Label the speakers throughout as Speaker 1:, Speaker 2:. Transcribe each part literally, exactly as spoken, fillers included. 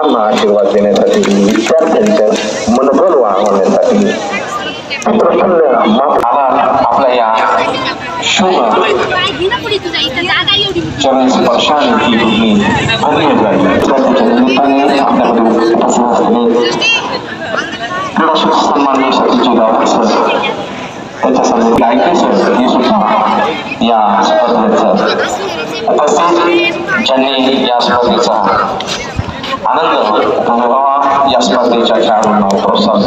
Speaker 1: सर्वांना आशीर्वाद देण्यासाठी विद्यार्थ्यांचं मनोबल वाढवण्यासाठी आपल्या या शुभ चरण स्पर्शाने ही भूमी धन्य झाली। त्याच्या निमित्ताने आपल्याकडे उपस्थित असलेले क्रीडा सन्मानण्यासाठी जे गाव सर त्याच्यासाठी गायके सर हे सुद्धा या स्पर्धेचं उपस्थित ज्यांनी या स्पर्धेचा आनंद अनुभवा या स्पर्धेच्या खेळाडूंना प्रोत्साहन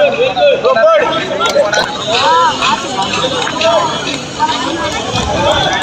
Speaker 2: Go,